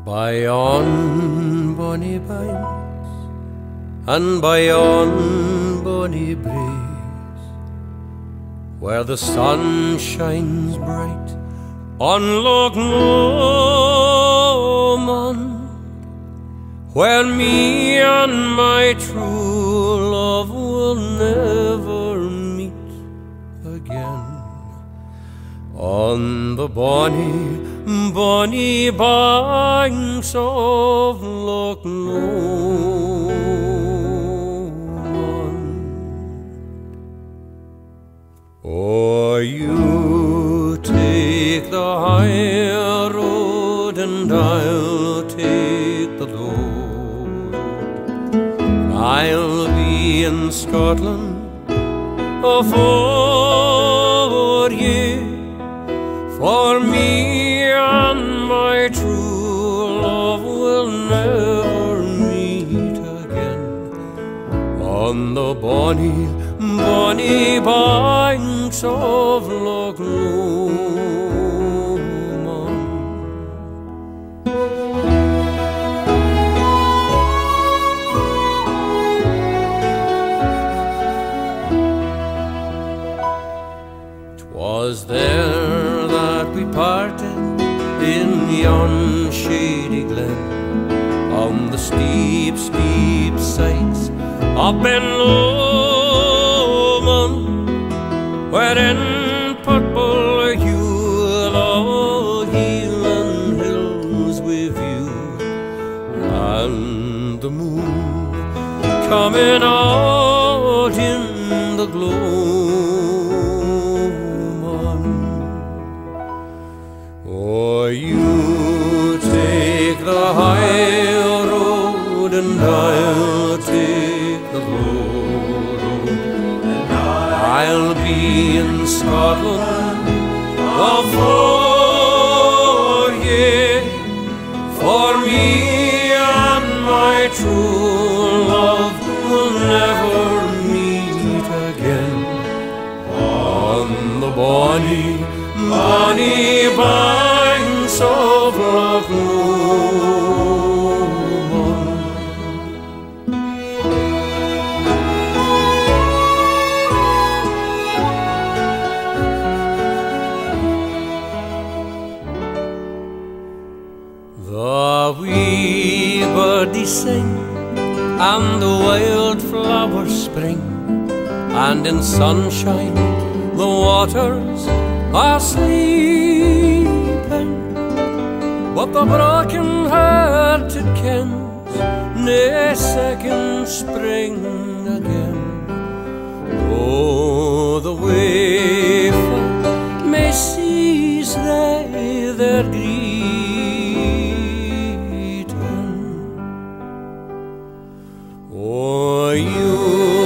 By yon bonny banks and by yon bonny braes, where the sun shines bright on Loch Lomond, where me and my true love will never meet again, on the bonny, bonny banks of Loch Lomond. Oh, you take the high road and I'll take the low road. I'll be in Scotland for you, for me and my true love will never meet again, on the bonny, bonny banks of Loch Lomond. 'Twas there that we parted in yon shady glen, on the steep, steep sides up in Lomond, where in purple hue the Hieland hills we view, and the moon coming out in the glow. Oh, you take the high road and I'll take the low road, and I'll be in Scotland for ye, for me and my true love will never meet again, on the bonny, bonny banks of Loch Lomond. The wee birdies sing and the wildflowers spring, and in sunshine the waters are sleeping, but the broken-hearted kens nae second spring again. Oh, the wafer may cease their greeting. Oh, you